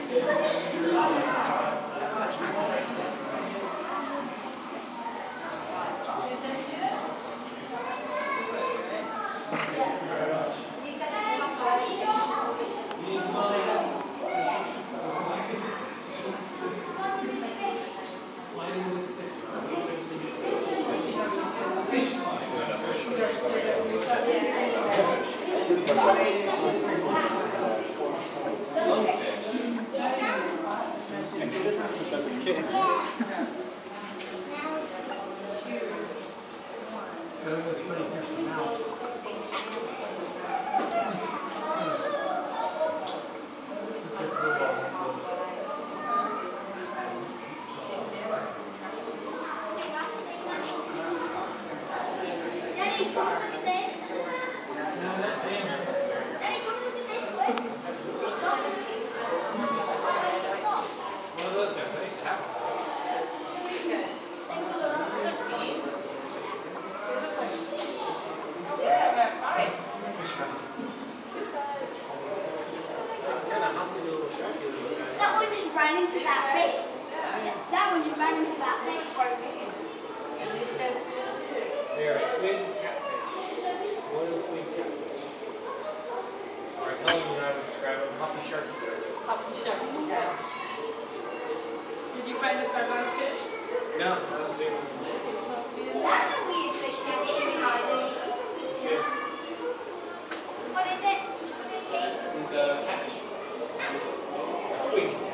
That one just ran into that fish. That one just ran into that fish. They are a twin catfish. Royal twin catfish. Or as Helen and I would describe them, hoppy sharky birds. Hoppy sharky, yeah. Did you find this our fish? No, not the same one. That's a weird fish. Is it? Same. What is it? What is it? It's a catfish. A twin.